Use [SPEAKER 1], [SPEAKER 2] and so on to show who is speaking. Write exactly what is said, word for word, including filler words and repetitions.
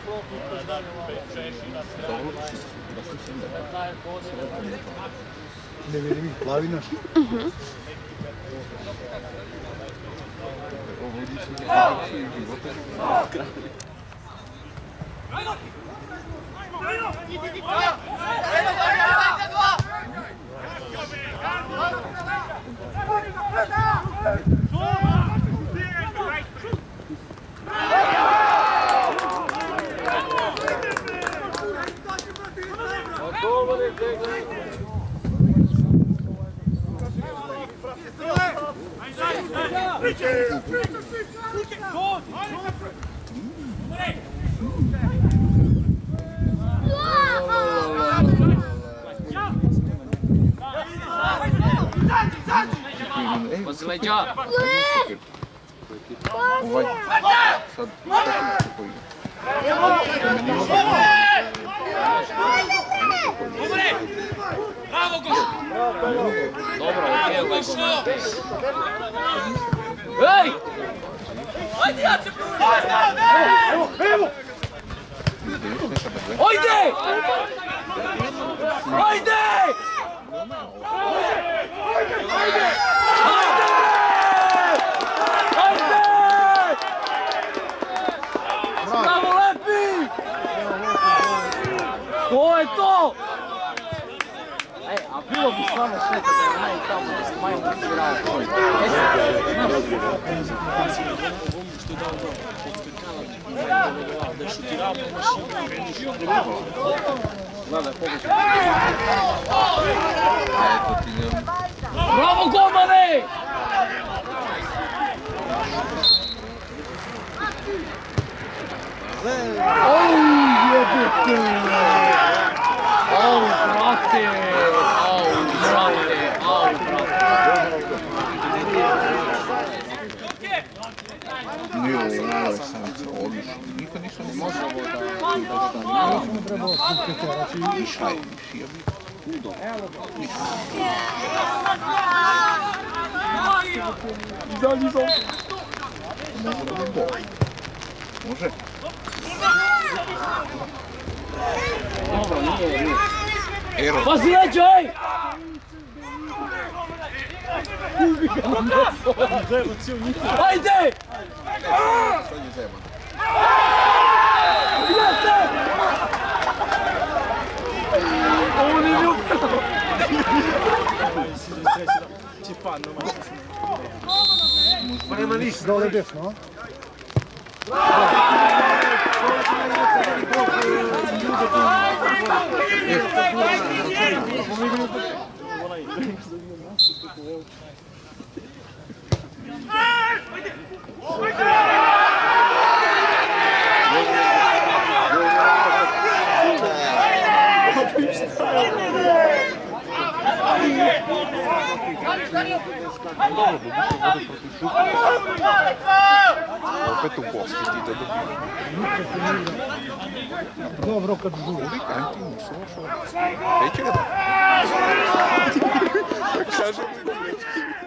[SPEAKER 1] Ne vidim ih, plavi naš.
[SPEAKER 2] Leđa!
[SPEAKER 3] Ovaj, sad, sad koji je.
[SPEAKER 2] Bravo, Goš! Dobro, okej, ovaj Goš. Ej! Ajde, ja ću pružiti! Evo, evo! Ajde! Ajde! Ajde! Bravo, lepi! To je to! Ej, a bilo bi stvarno šteta da je maj tamo da se Majo prisvirao. Što je dao do podskakala, da je šutirao na mašinu. Gledaj, pogođa. Bravo, golmane! Au, jebite! Au, brate! Au, brate! Au, brate!
[SPEAKER 3] Nije ovo sam odlično. Nikad nisam ne može ovo da...
[SPEAKER 1] Ja sam trebao skupiti, znači...
[SPEAKER 3] Išaj, išija bi. Kudo.
[SPEAKER 2] Izađi sam!
[SPEAKER 3] Može?
[SPEAKER 2] Dobro, nije, nije.
[SPEAKER 3] Ero.
[SPEAKER 2] Pazi leđa, ej! Ubi ga na nosu! Ajde!
[SPEAKER 3] Sad je zeman.
[SPEAKER 2] Jeste! Ovo nije ljubka! Će pan na mačku.
[SPEAKER 1] Prema niš. Dole desno, a?
[SPEAKER 3] Opet u posti ti da dobiju.
[SPEAKER 1] Dobro kad budu.
[SPEAKER 3] Anti mu slušao. Neće ga da. Kažem ti ti.